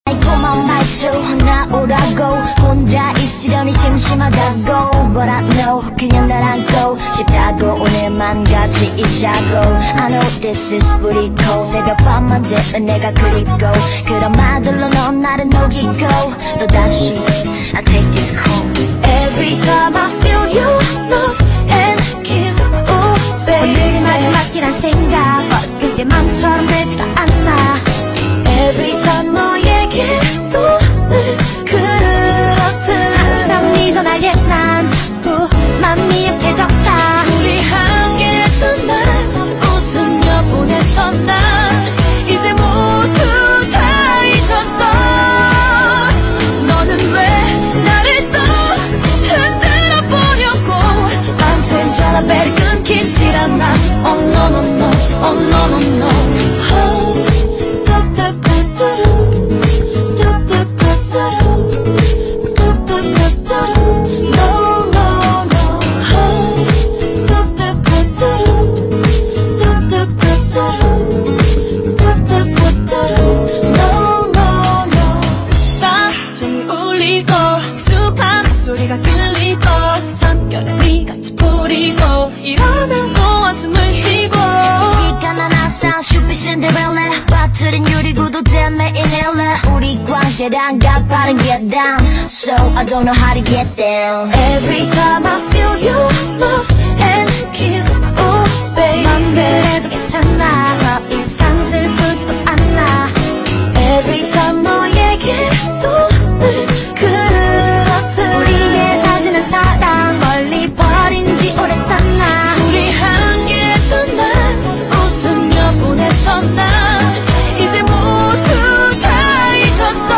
고마운 말투 나오라고 혼자 있으려니 심심하다고 But I know 그냥 날 안고 싶다고 오늘만 같이 있자고 I know this is pretty cold 새벽밤만 되면 내가 그립고 그런 말들로 넌 나를 녹이고 또다시 I take this home Every time I feel you love and kiss Oh baby 오늘이 마지막이란 생각 그게 맘처럼 되지가 않아 Every time 너에게 또 늘 그렇듯 항상 네 전화에 난 자꾸 맘이 약해졌다 우리 함께했던 날 웃으며 보냈던 날 이제 모두 다 잊었어 너는 왜 나를 또 흔들어 보려고 밤샘 전화벨이 끊기질 않아 Oh no no no Oh no no no Oh stop the stop the stop the no no no Oh stop the stop the stop the no no no Stop 종이 울리고 익숙한 목소리가 들리고 잠결에 네같이 부리고 일어나고 한숨을 쉬고 시간은 항상 슈퍼 신데렐라 빠뜨린 유리구도 때문에 이닐래 우리 관계란 가파른 계단 So I don't know how to get down Every time I feel your love and kiss Oh baby 맘 그래도 괜찮아 더 이상 슬프지도 않아 Every time 너에게 또 늘 그렇듯 우리의 가지는 사랑 멀리 버린 지 오래잖아 우리 함께했던 날 웃으며 보냈던 날 이제 모두 다 잊었어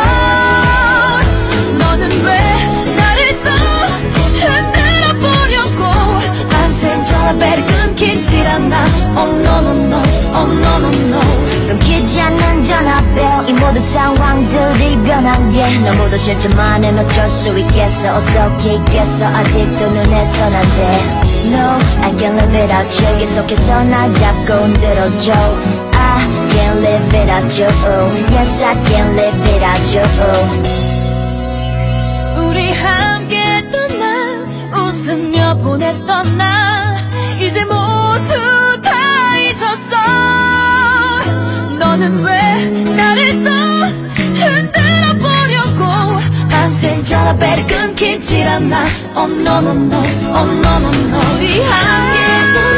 너는 왜 나를 또 흔들어 보려고 밤샘 전화벨이 끊기질 않아 Oh no no no Oh no no no 끊기지 않는 전화벨 이 모든 상황들이 변한 게 너무도 싫지만은 어쩔 수 있겠어 어떻게 있겠어 아직도 눈에선 안 돼 No, I can't live without you 계속해서 나 잡고 흔들어줘 I can't live without you Yes, I can't live without you 우리 함께했던 날 웃으며 보냈던 날 이제 모두 다 잊었어 너는 왜 나를 또 흔들어 보려고 밤샘 전화벨이 끊기질 않아 Oh no no no Oh no no no 우리 함께했던